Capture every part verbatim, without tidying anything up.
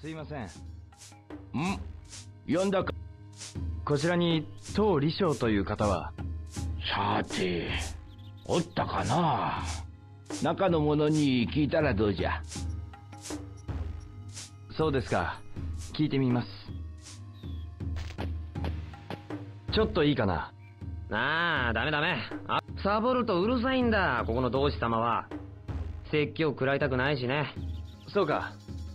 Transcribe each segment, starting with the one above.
すいません。ん呼んだか。こちらに当李将という方は。 さておったかな。中の者に聞いたらどうじゃ。 そうですか。聞いてみます。ちょっといいかな。 ああ、ダメダメ。あ、サボるとうるさいんだ、ここの同志様は。説教食らいたくないしね。 そうか。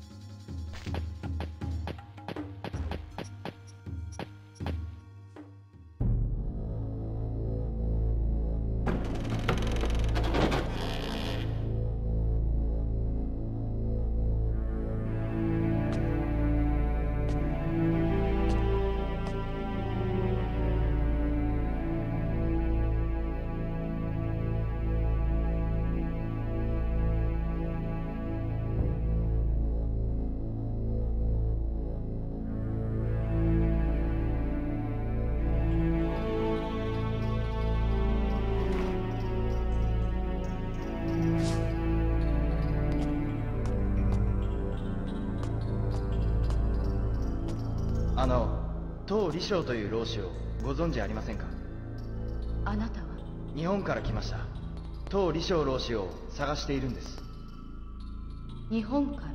あの、当李将という老子をご存知ありませんか？ あなたは？ 日本から来ました。当李将老子を探しているんです。 日本から？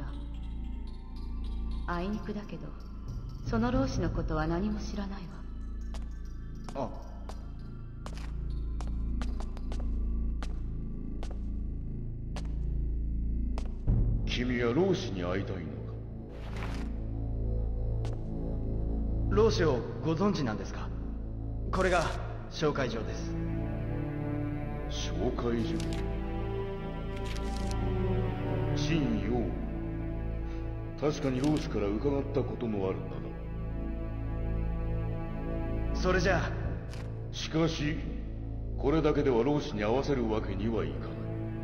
あいにくだけど、その老子のことは何も知らないわ。 あ。 君は老子に会いたいのか？ 老子をご存知なんですか？これが紹介状です。 紹介状。陳陽。確かに老子から伺ったこともあるんだな。 それじゃあ。 しかしこれだけでは老子に会わせるわけにはいかない。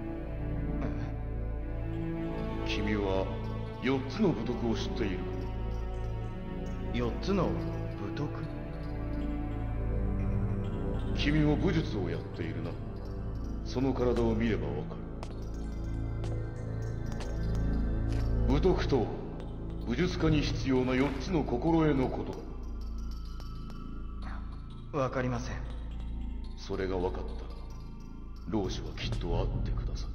君はよっつの武徳を知っているか？ よっつの武徳？ 君も武術をやっているな。その体を見ればわかる。武徳とは武術家に必要なよっつの心得のことだ。 わかりません。 それが分かったら老子はきっと会ってくださ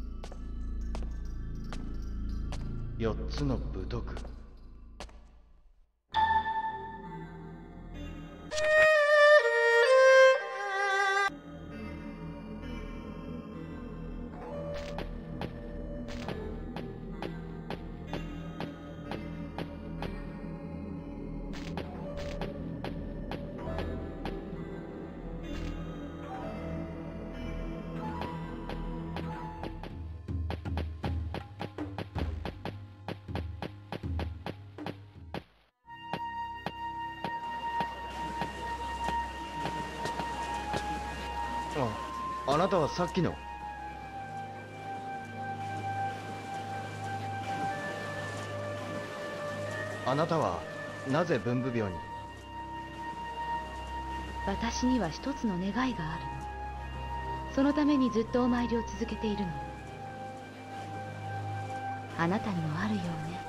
い。 よっつの武徳。あ、あなたはさっきの。あなたはなぜ文武病に？ 私には一つの願いがあるの。そのためにずっとお参りを続けているの。あなたにもあるようね。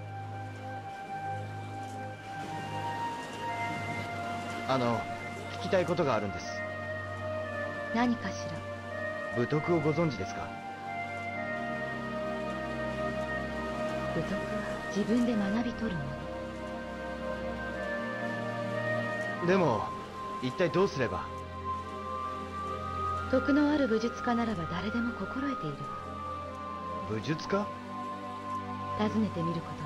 あの、聞きたいことがあるんです。 何かしら？ 武徳をご存知ですか？ 武徳は自分で学び取るもの。 でも一体どうすれば？ 徳のある武術家ならば誰でも心得ているわ。 武術家？ 尋ねてみることね。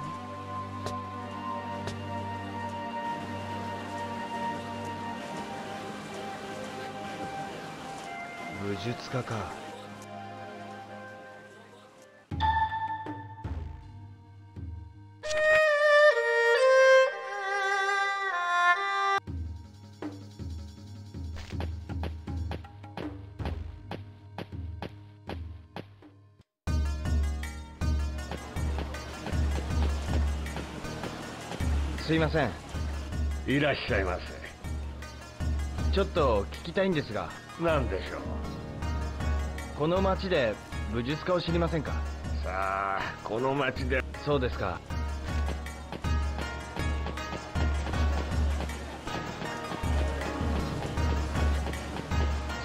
武術家か。すいません。 いらっしゃいませ。 ちょっと聞きたいんですが。 何でしょう？ この町で武術家を知りませんか？ さあ、この町で。 そうですか。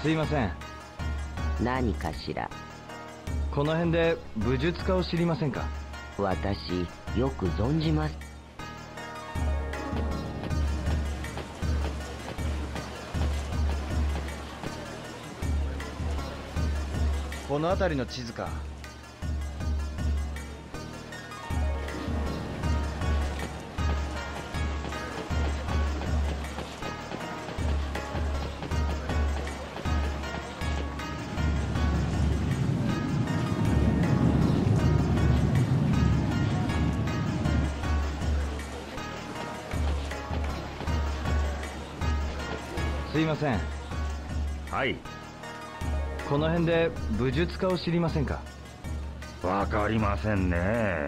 すいません。 何かしら。 この辺で武術家を知りませんか？ 私よく存じます。 この辺りの地図か。すいません。 はい。 この辺で武術家を知りませんか？ わかりませんね。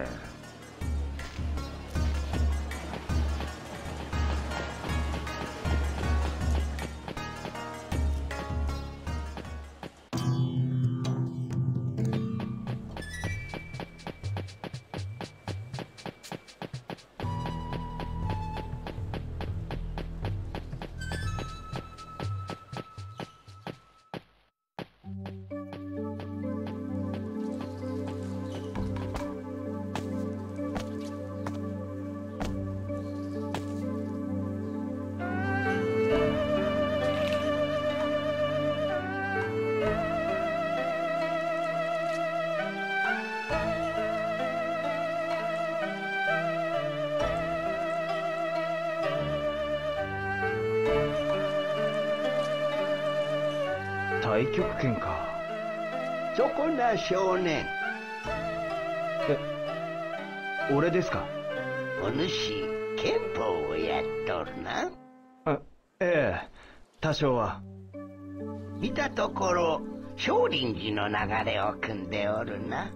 太極拳か。 そこな少年。 え、俺ですか？ お主、拳法をやっとるな。 あ、ええ、多少は。 見たところ、少林寺の流れを組んでおるな。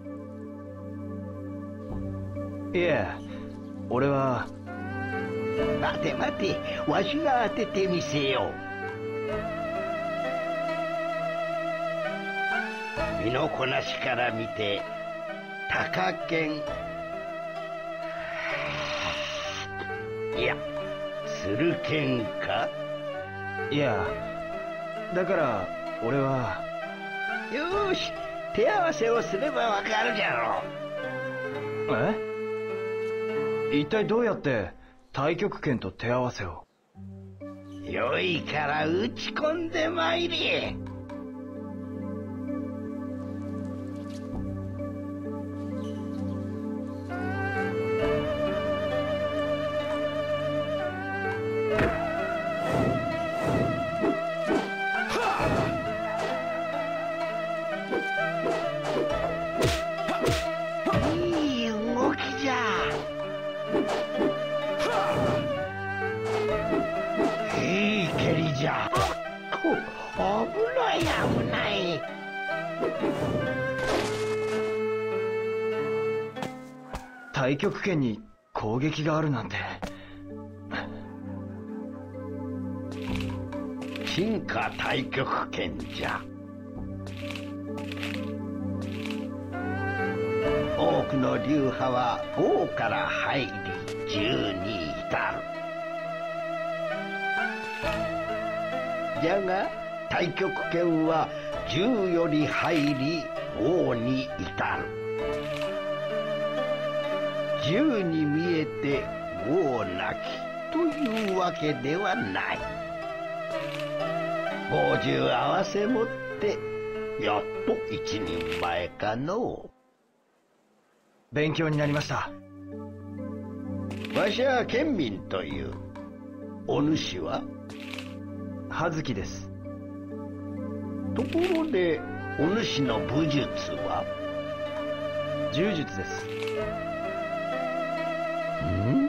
いえ、俺は。 待て待て、わしが当ててみせよう。身のこなしから見て、高剣、いや、鶴剣か？ いや、だから俺は。 よーし、手合わせをすればわかるじゃろう。え？一体どうやって太極拳と手合わせを？ よいから打ち込んでまいれ。 太極拳に攻撃があるなんて。 進化太極拳じゃ。多くの流派はごから入りじゅうに至る。じゃが太極拳はじゅうより入りごに至る。じゅうに見えてごなきというわけではない。ごじゅう合わせ持ってやっと一人前かのう。 勉強になりました。 わしは県民という。お主は？ 葉月です。 ところでお主の武術は？ 柔術です。 ん？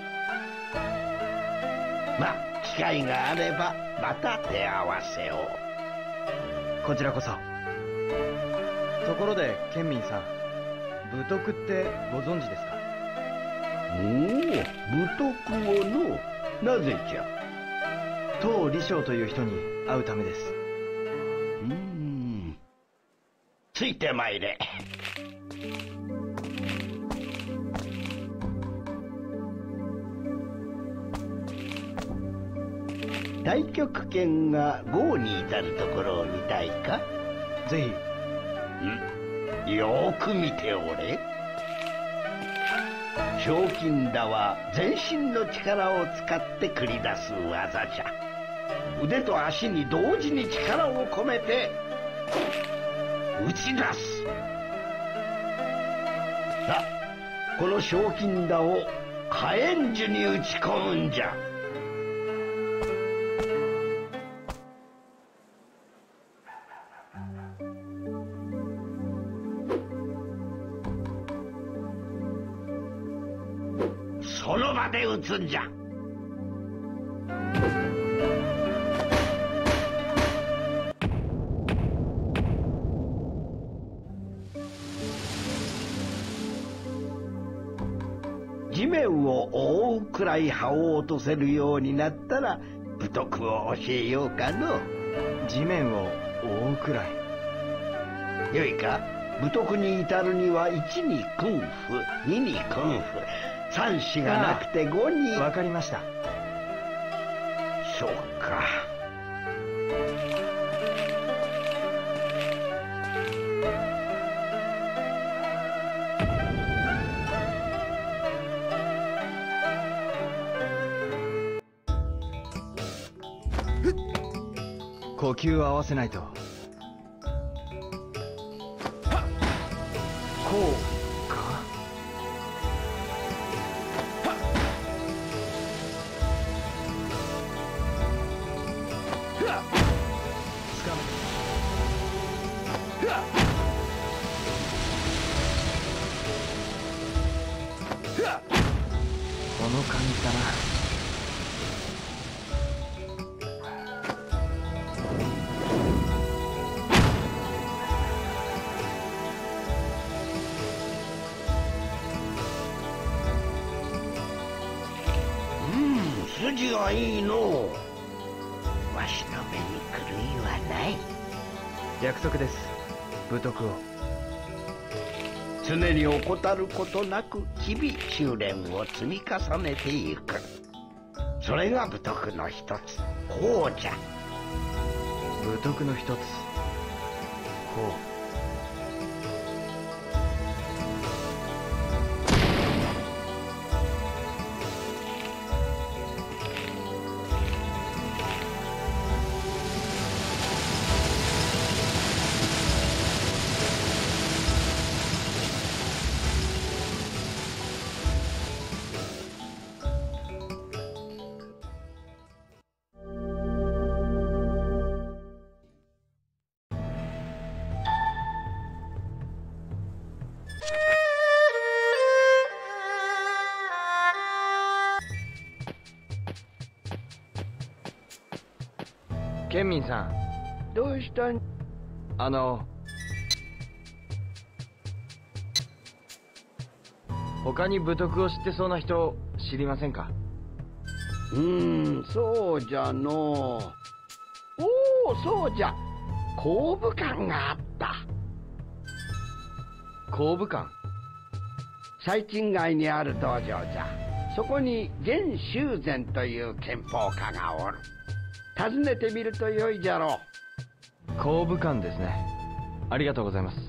ま、機会があればまた手合わせを。 こちらこそ。ところで県民さん、武徳ってご存知ですか？ おお、武徳をの。なぜじゃ？ 当李将という人に会うためです。 うーん。ついてまいれ。 太極拳が豪に至るところを見たいか？ ぜひ。ん？よーく見ておれ。賞金打は全身の力を使って繰り出す技じゃ。腕と足に同時に力を込めて打ち出す。さあ、この賞金打を火炎樹に打ち込むんじゃ。その場で打つんじゃ。地面を覆うくらい葉を落とせるようになったら武徳を教えようかの。 地面を覆うくらい。 よいか。武徳に至るにはいちにクンフ、ににクンフ、さんしがなくてごに。 わかりました。 そうか。 呼吸を合わせないと。こうか。つかめ。この感じだな。 筋がいいのう。わしの目に狂いはない。 約束です、武徳を。 常に怠ることなく日々修練を積み重ねていく。それが武徳の一つ、こうじゃ。 武徳の一つ、こう。ケンミンさん、 どうしたん？ あの他に武徳を知ってそうな人知りませんか？ うーん、そうじゃのう。おお、そうじゃ。工部館があった。 工部館？ 最賃街にある道場じゃ。そこに玄修禅という拳法家がおる。訪ねてみるとよいじゃろう。 工部館ですね。ありがとうございます。